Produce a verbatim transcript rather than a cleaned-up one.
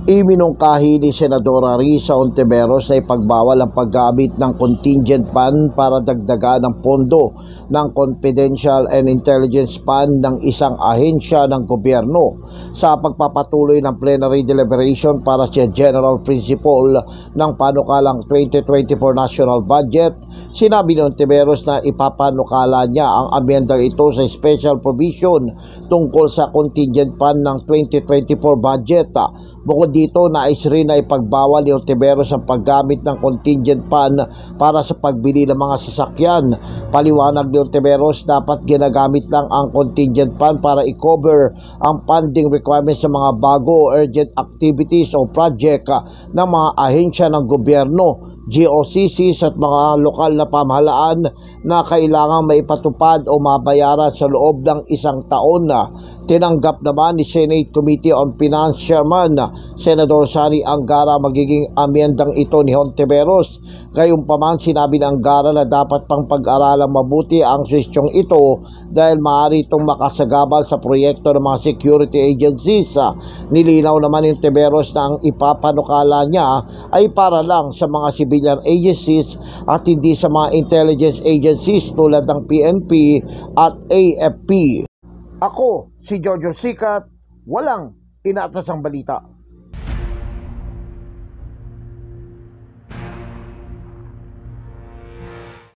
Iminungkahi ni Senadora Risa Hontiveros na ipagbawal ang paggamit ng contingent fund para dagdagan ang pondo ng confidential and intelligence fund ng isang ahensya ng gobyerno sa pagpapatuloy ng plenary deliberation para sa general principle ng panukalang twenty twenty-four national budget. Sinabi ni Hontiveros na ipapanukala niya ang amendang ito sa special provision tungkol sa contingent fund ng twenty twenty-four budget. Bukod dito, nais rin na ipagbawal ni Hontiveros ang paggamit ng contingent fund para sa pagbili ng mga sasakyan. Paliwanag ni Hontiveros, dapat ginagamit lang ang contingent fund para i-cover ang funding requirements sa mga bago urgent activities o project ng mga ahensya ng gobyerno, G O C Cs at mga lokal na pamahalaan na kailangang maipatupad o mabayaran sa loob ng isang taon. Tinanggap naman ni Senate Committee on Finance Chairman Senador Sani Angara magiging amyendang ito ni Hontiveros. Gayunpaman, sinabi ng Angara na dapat pang pag-aralang mabuti ang suhestyong ito dahil maaari itong makasagabal sa proyekto ng mga security agencies. Nilinaw naman ni Hontiveros na ang ipapanukala niya ay para lang sa mga civilian agencies at hindi sa mga intelligence agencies tulad ng P N P at A F P. Ako, si Jojo Sikat, walang inaatasang balita.